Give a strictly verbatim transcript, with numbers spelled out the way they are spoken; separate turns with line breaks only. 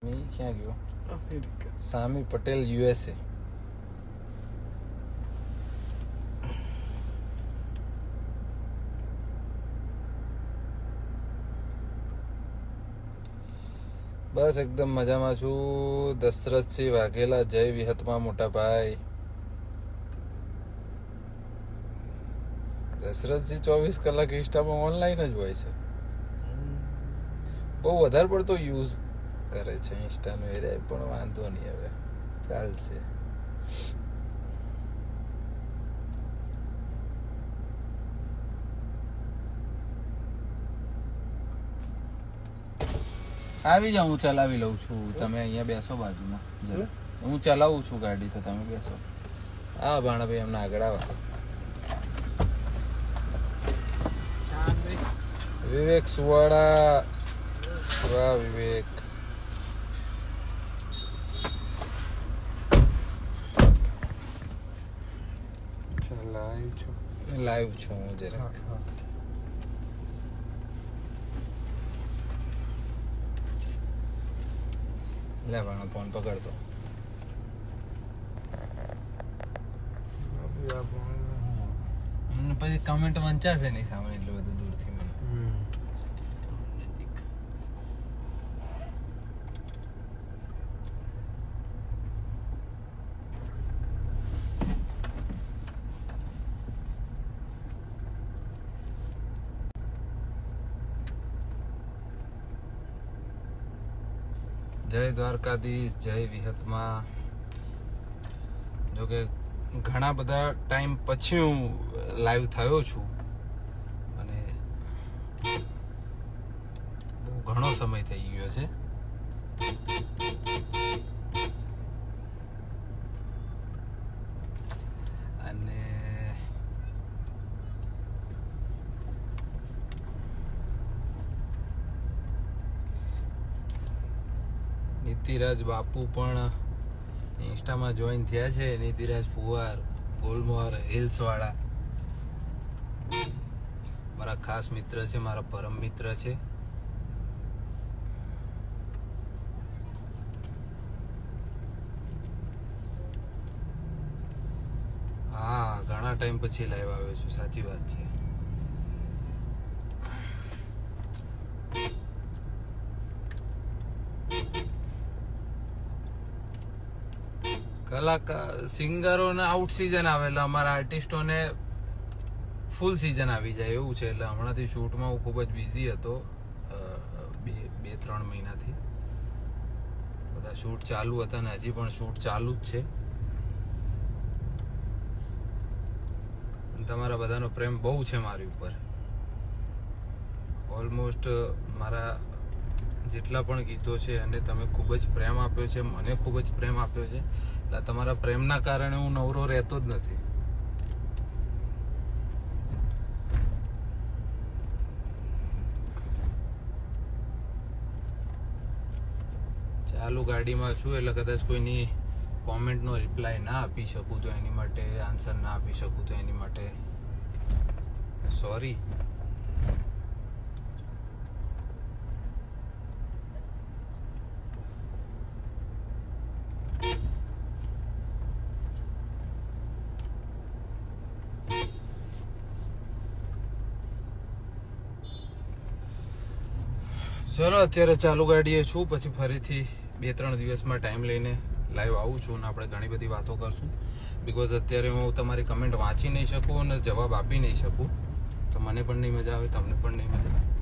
क्या गयो अमेरिका सामी पटेल यूएसए बस एकदम मजाમાં છું દશરથસિંહ વાઘેલા જય વિહતમાં મોટા ભાઈ દશરથસિંહ ચોવીસ કલાક ઇન્સ્ટામાં ઓનલાઈન જ હોય છે બહુ વધારે પડતો યુઝ કરે છે ઇન્સ્ટાનો એરિયા પણ વાંધો નહીં હવે ચાલશે આવી જાઉં હું ચલાવી લઉં છું તમે અહીંયા બેસો બાજુમાં જરા હું ચલાવું છું ગાડી તો તમે બેસો હા ભાણાભાઈ એમને આગળ આવો વિવેક સુવાડા વાહ વિવેક લાઈવ છું લાઈવ છું હું જરા ले भाणा फोन पकड़ दो પછી કમેન્ટ વંચાશે નહીં સામે એટલું બધું દૂરથી મને જય દ્વારકાધીશ જય વિહતમાં જો કે ઘણા બધા ટાઈમ પછી હું લાઈવ થયો છું અને બહુ ઘણો સમય થઈ ગયો છે અને નીતિરાજ બાપુ પણ ઇન્સ્ટામાં જોઈન થયા છે નીતિરાજ પુવાર ગોલમોહર હિલ્સ વાળા મારા ખાસ મિત્ર છે મારા પરમ મિત્ર છે હા ઘણા ટાઈમ પછી લાઈવ આવ્યો છું સાચી વાત છે કલાકાર સિંગરોને આઉટ સિઝન આવે એટલે અમારા આર્ટિસ્ટોને ફૂલ સિઝન આવી જાય એવું છે એટલે હમણાંથી શૂટમાં હું ખૂબ જ બિઝી હતો બે બે ત્રણ મહિનાથી બધા શૂટ ચાલુ હતા ને હજી પણ શૂટ ચાલુ જ છે તમારા બધાનો પ્રેમ બહુ છે મારી ઉપર ઓલમોસ્ટ મારા જેટલા પણ ગીતો છે અને તમે ખૂબ જ પ્રેમ આપ્યો છે મને ખૂબ જ પ્રેમ આપ્યો છે એટલે તમારા પ્રેમના કારણે હું નવરો રહેતો જ નથી ચાલુ ગાડીમાં છું એટલે કદાચ કોઈની કોમેન્ટનો રિપ્લાય ના આપી શકું તો એની માટે આન્સર ના આપી શકું તો એની માટે સોરી ચલો અત્યારે ચાલુ ગાડીએ છું પછી ફરીથી બે ત્રણ દિવસમાં ટાઈમ લઈને લાઈવ આવું છું અને આપણે ઘણી બધી વાતો કરશું બિકોઝ અત્યારે હું તમારી કમેન્ટ વાંચી નહીં શકું અને જવાબ આપી નહીં શકું તો મને પણ નહીં મજા આવે તમને પણ નહીં મજા આવે